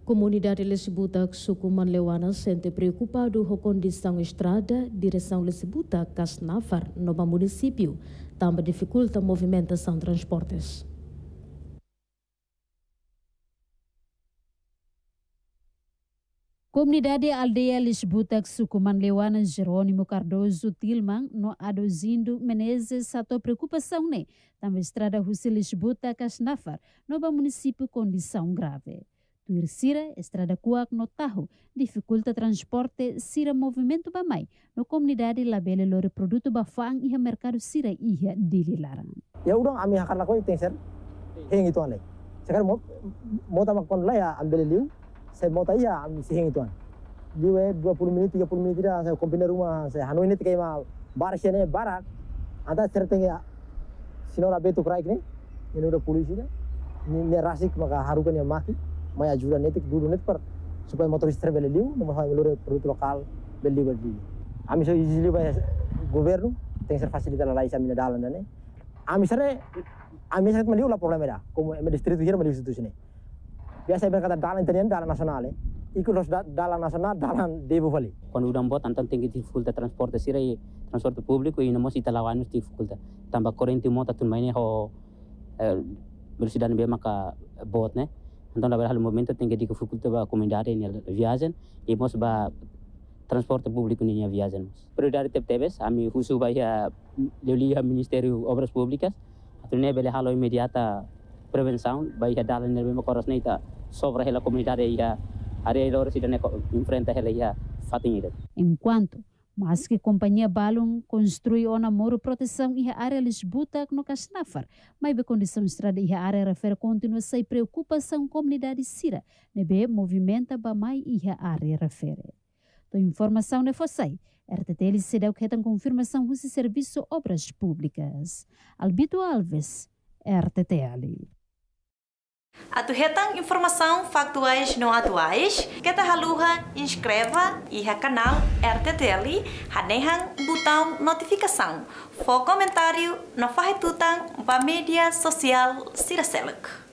Comunidade Lisibuta suku Manlewana sente preocupado com a condição estrada, direção Lisibuta, Casnafar, no município, também dificulta a movimentação de transportes. Comunidade Aldeia Lisbuta suku Manlewana Jerônimo Cardoso Tilman no adozindo Menezes satu preocupação né também estrada Russi Lisbuta Casnafar no município condição grave. Tuir sira estrada kuak no tahu dificulta transporte sira movimento bamai no comunidade labele lore produto bafang iha mercado sira iha dililarang. Ya udah ami hakar lakoi tengser heng itu aneh. Sekarang mau tamak kon lah ya ambil liu. Saya mau tanya sihing itu an. Dia 20 menit 30 menit tidak saya kombiner rumah saya Hanoi ini kayak mah barisnya barat. Ada ceritanya sinora betu kraik nih. Ini udah polisi nih. Ini rasik maka harukan yang mati. Maya juga netik dulu net per supaya motoris terbeliu nomor hal melure produk lokal beli. Ami so izili by governo tem ser facilitar la laisa mina dalan ne. Ami sare meliu la problema da como me distrito hier meliu situ sini. Biasa berkata dalan intern dalan nasional ikut los dalan nasional dalan devo vali. Quando udah buat antan tinggi dificulta transporte sirai transporte público e não se talawan dificulta. Tambah corrente moto tun mainnya ho velocidade bem maka bot né. Então, na verdade, no momento tem que dificultar a comunidade na viagem e nós ba transporte público na viagem. Prioridade teve a mim uso vai a Ministério Obras Públicas, a né bele halo imediata prevenção vai a dar na mesma coras neita sobre a comunidade e a área de residência enfrenta ela e a fatinha. Enquanto mas que companhia Balung construi uma muro proteção e a área Lisbuta no Casnafar, mas a condição estrada e a área refere continua sem preocupação comunidade sira, nebe movimenta ba mai e a área refere. To informação ne fossai, RTTL se deu que tem confirmação do serviço obras públicas. Albito Alves, RTTL. Atuhetang informação factuais não atuais, kita haluha inscreva e ha canal RTTL, hanehang botão notificação, for comentário, no fahitutang ba media sosial Siraseluk.